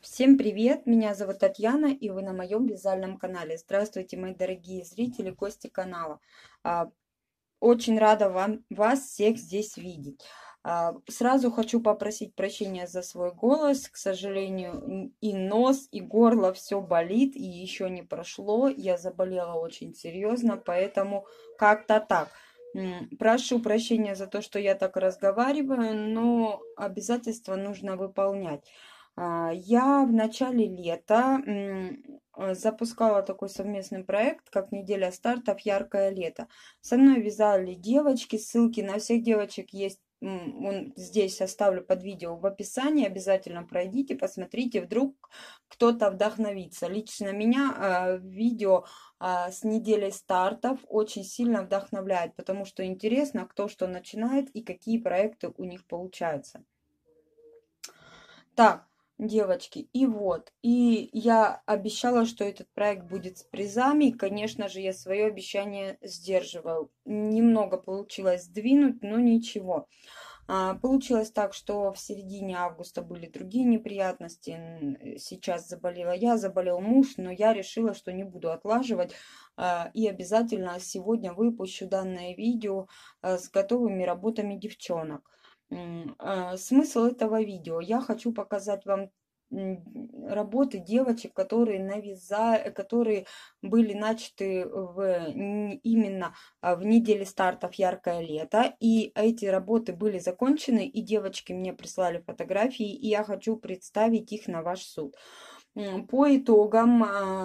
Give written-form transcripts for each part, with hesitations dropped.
Всем привет! Меня зовут Татьяна, и вы на моем вязальном канале. Здравствуйте, мои дорогие зрители, гости канала. А, Очень рада вас всех здесь видеть. Сразу хочу попросить прощения за свой голос. К сожалению, и нос, и горло все болит, и еще не прошло. Я заболела очень серьезно, поэтому как-то так. Прошу прощения за то, что я так разговариваю, но обязательства нужно выполнять. Я в начале лета запускала такой совместный проект, как «Неделя стартов. Яркое лето». Со мной вязали девочки, ссылки на всех девочек есть. Здесь оставлю под видео в описании. Обязательно пройдите, посмотрите, вдруг кто-то вдохновится. Лично меня видео с неделей стартов очень сильно вдохновляет, потому что интересно, кто что начинает и какие проекты у них получаются. Так, девочки, и я обещала, что этот проект будет с призами, и, конечно же, я свое обещание сдерживаю. Немного получилось сдвинуть, но ничего. Получилось так, что в середине августа были другие неприятности. Сейчас заболела я, заболел муж, но я решила, что не буду отлаживать. И обязательно сегодня выпущу данное видео с готовыми работами девчонок. Смысл этого видео. Я хочу показать вам работы девочек, которые были начаты именно в неделе стартов «Яркое лето». И эти работы были закончены, и девочки мне прислали фотографии, и я хочу представить их на ваш суд. По итогам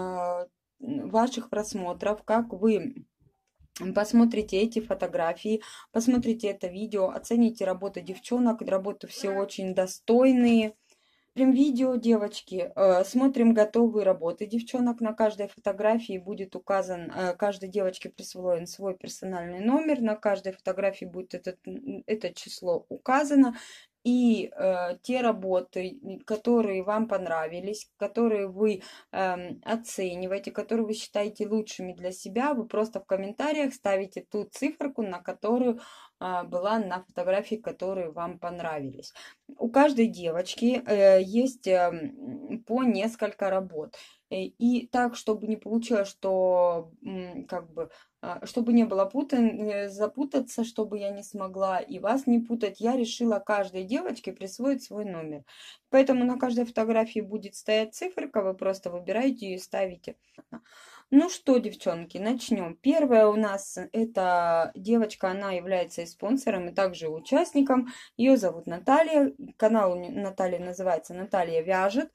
ваших просмотров, как вы посмотрите эти фотографии, посмотрите это видео, оцените работу девчонок, работы все очень достойные. Смотрим видео, девочки, смотрим готовые работы девчонок. На каждой фотографии будет указан, каждой девочке присвоен свой персональный номер. На каждой фотографии будет это число указано. И те работы, которые вам понравились, которые вы оцениваете, которые вы считаете лучшими для себя, вы просто в комментариях ставите ту циферку, на которую была на фотографии, которые вам понравились. У каждой девочки есть по несколько работ. И так, чтобы не получилось, что как бы, чтобы не было запутаться, чтобы я не смогла и вас не путать, я решила каждой девочке присвоить свой номер. Поэтому на каждой фотографии будет стоять циферка, вы просто выбираете ее и ставите. Ну что, девчонки, начнем. Первая у нас эта девочка, она является и спонсором, и также участником. Ее зовут Наталья. Канал у Натальи называется «Наталья вяжет».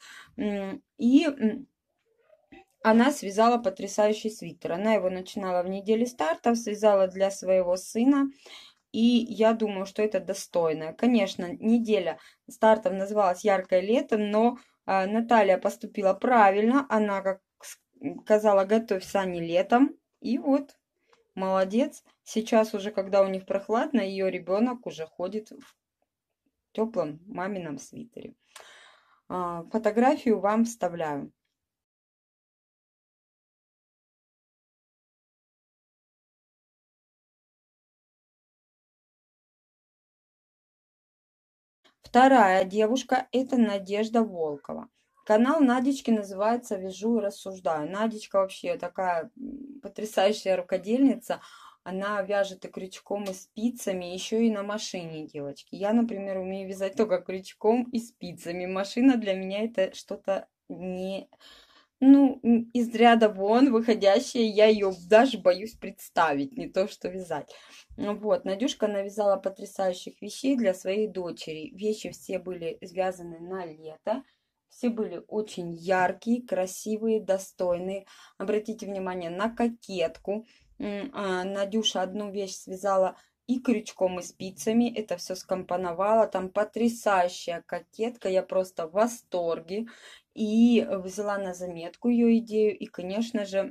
И она связала потрясающий свитер. Она его начинала в неделе стартов, связала для своего сына. И я думаю, что это достойно. Конечно, неделя стартов называлась «Яркое лето», но Наталья поступила правильно. Она, как сказала, готовь сани летом. И вот, молодец. Сейчас уже, когда у них прохладно, ее ребенок уже ходит в теплом мамином свитере. Фотографию вам вставляю. Вторая девушка – это Надежда Волкова. Канал Надечки называется «Вяжу и рассуждаю». Надечка вообще такая потрясающая рукодельница. Она вяжет и крючком, и спицами, еще и на машине, девочки. Я, например, умею вязать только крючком и спицами. Машина для меня это что-то не... Ну, из ряда вон выходящая, я ее даже боюсь представить, не то что вязать. Вот, Надюшка навязала потрясающих вещей для своей дочери. Вещи все были связаны на лето, все были очень яркие, красивые, достойные. Обратите внимание на кокетку. Надюша одну вещь связала и крючком, и спицами. Это все скомпоновала. Там потрясающая кокетка, я просто в восторге. И взяла на заметку ее идею. И, конечно же,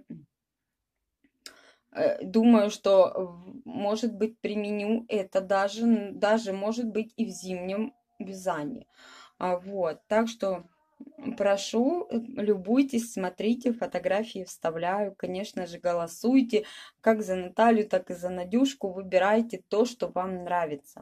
думаю, что, может быть, применю это даже может быть, и в зимнем вязании. Вот, так что прошу, любуйтесь, смотрите, фотографии вставляю. Конечно же, голосуйте как за Наталью, так и за Надюшку. Выбирайте то, что вам нравится.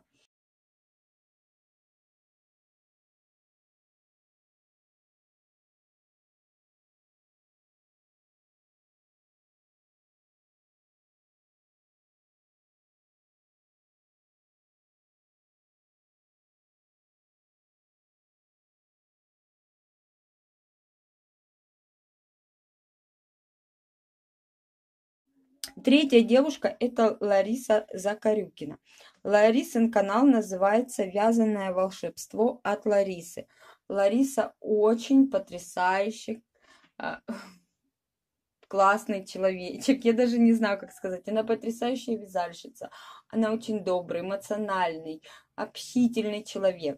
Третья девушка – это Лариса Закарюкина. Ларисин канал называется «Вязаное волшебство от Ларисы». Лариса очень потрясающий, классный человечек. Я даже не знаю, как сказать. Она потрясающая вязальщица. Она очень добрый, эмоциональный, общительный человек.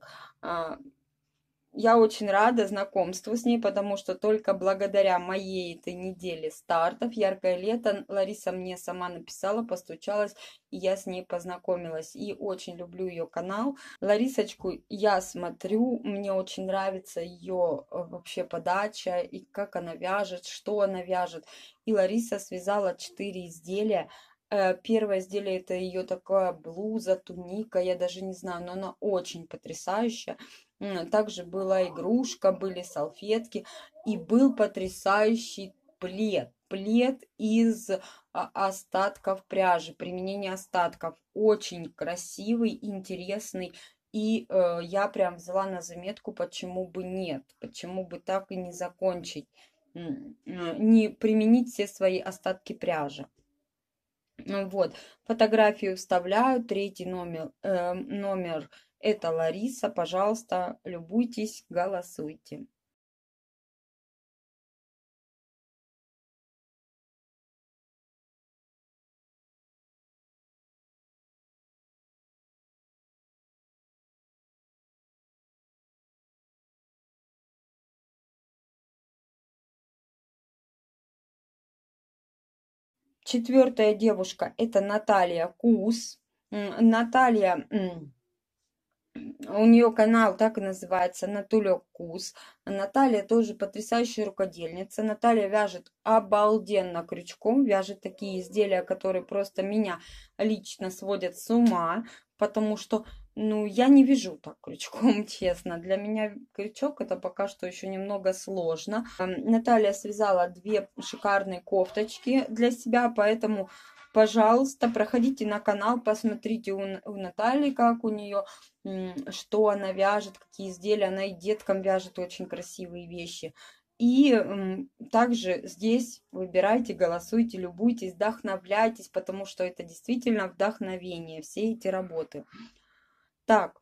Я очень рада знакомству с ней, потому что только благодаря моей этой неделе стартов «Яркое лето» Лариса мне сама написала, постучалась, и я с ней познакомилась. И очень люблю ее канал. Ларисочку я смотрю, мне очень нравится ее вообще подача, и как она вяжет, что она вяжет. И Лариса связала 4 изделия. Первое изделие — это ее такая блуза, туника, я даже не знаю, но она очень потрясающая. Также была игрушка, были салфетки и был потрясающий плед. Плед из остатков пряжи, применение остатков. Очень красивый, интересный. И я прям взяла на заметку, почему бы нет, почему бы так и не закончить, не применить все свои остатки пряжи. Вот, фотографию вставляю, третий номер это Лариса, пожалуйста, любуйтесь, голосуйте. Четвертая девушка это Наталья Кус. Наталья, у нее канал так и называется Натуля Кус. Наталья тоже потрясающая рукодельница. Наталья вяжет обалденно крючком, вяжет такие изделия, которые просто меня лично сводят с ума, потому что, ну, я не вяжу так крючком, честно. Для меня крючок это пока что еще немного сложно. Наталья связала 2 шикарные кофточки для себя, поэтому, пожалуйста, проходите на канал, посмотрите у Натальи, как у нее, что она вяжет, какие изделия. Она и деткам вяжет очень красивые вещи. И также здесь выбирайте, голосуйте, любуйтесь, вдохновляйтесь, потому что это действительно вдохновение, все эти работы. Так.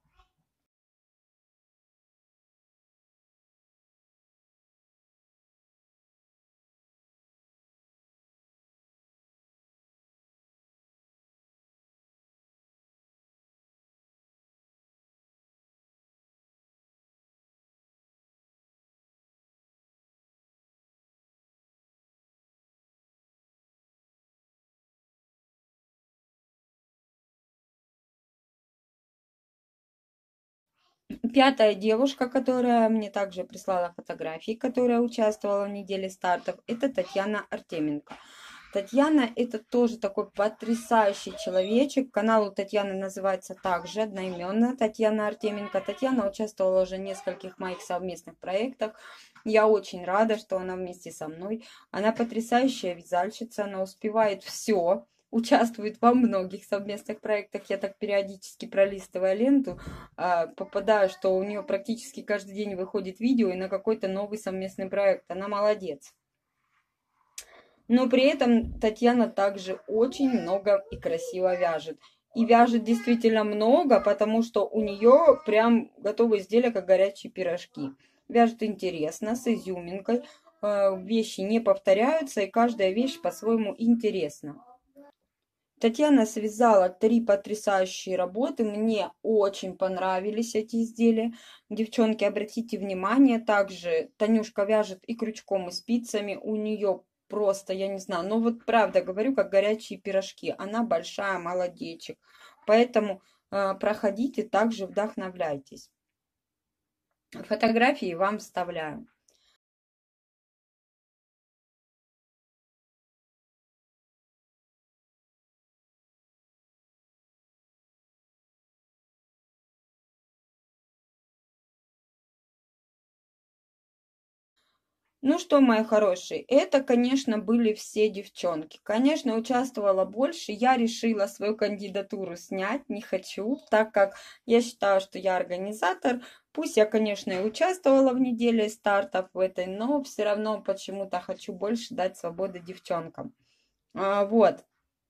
Пятая девушка, которая мне также прислала фотографии, которая участвовала в неделе стартов, это Татьяна Артеменко. Татьяна это тоже такой потрясающий человечек. Канал у Татьяны называется также одноименно Татьяна Артеменко. Татьяна участвовала уже в нескольких моих совместных проектах. Я очень рада, что она вместе со мной. Она потрясающая вязальщица, она успевает все. Участвует во многих совместных проектах. Я так периодически пролистывая ленту, попадаю, что у нее практически каждый день выходит видео и на какой-то новый совместный проект. Она молодец. Но при этом Татьяна также очень много и красиво вяжет. И вяжет действительно много, потому что у нее прям готовые изделия, как горячие пирожки. Вяжет интересно, с изюминкой. Вещи не повторяются, и каждая вещь по-своему интересна. Татьяна связала 3 потрясающие работы. Мне очень понравились эти изделия. Девчонки, обратите внимание, также Танюшка вяжет и крючком, и спицами. У нее просто, я не знаю, но вот правда говорю, как горячие пирожки. Она большая молодечек. Поэтому проходите, также вдохновляйтесь. Фотографии вам вставляю. Ну что, мои хорошие, это, конечно, были все девчонки. Конечно, участвовала больше. Я решила свою кандидатуру снять, не хочу, так как я считаю, что я организатор. Пусть я, конечно, и участвовала в неделе стартов в этой, но все равно почему-то хочу больше дать свободы девчонкам. Вот.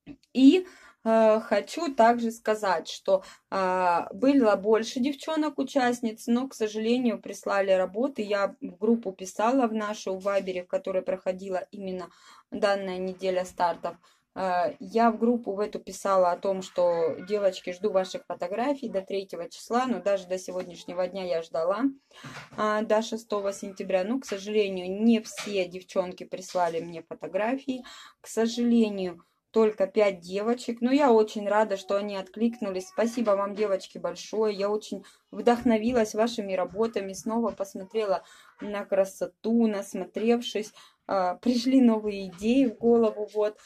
И хочу также сказать, что было больше девчонок-участниц, но, к сожалению, прислали работы. Я в группу писала в нашу, в Вайбере, в которой проходила именно данная неделя стартов. Я в группу в эту писала о том, что, девочки, жду ваших фотографий до 3 числа, но даже до сегодняшнего дня я ждала, до 6 сентября. Но, к сожалению, не все девчонки прислали мне фотографии. К сожалению, только 5 девочек. Но я очень рада, что они откликнулись. Спасибо вам, девочки, большое. Я очень вдохновилась вашими работами. Снова посмотрела на красоту, насмотревшись. Пришли новые идеи в голову. Вот.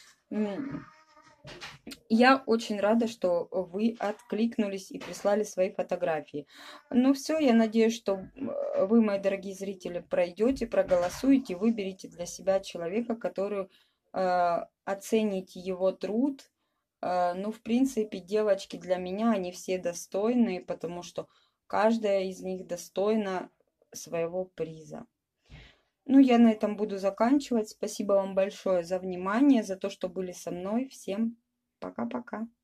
Я очень рада, что вы откликнулись и прислали свои фотографии. Ну все, я надеюсь, что вы, мои дорогие зрители, пройдете, проголосуете, выберете для себя человека, который оцените его труд. Ну, в принципе, девочки для меня, они все достойные, потому что каждая из них достойна своего приза. Ну, я на этом буду заканчивать. Спасибо вам большое за внимание, за то, что были со мной. Всем пока-пока.